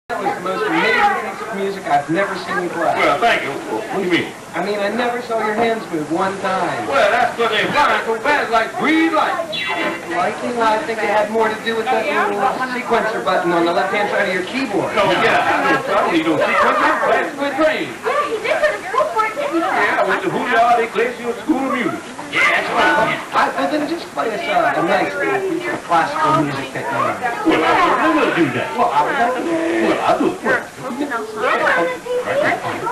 That was the most amazing piece of music I've never seen you play. Well, thank you. What do you mean? I mean, I never saw your hands move one time. Well, that's because they're flying so fast like green light. Liking? I think it had more to do with that little sequencer button on the left-hand side of your keyboard. No, yeah, I don't need no sequencer. That's a good train. Yeah, you did go to school for it, didn't you? Yeah, I went to Juilliard Ecclesial School of Music. Yeah, that's right. Well, then just play us a nice little piece of classical music that you know. Well, I will do that. Well, I would love to. Well, I'll do it. You're close enough, huh? Right.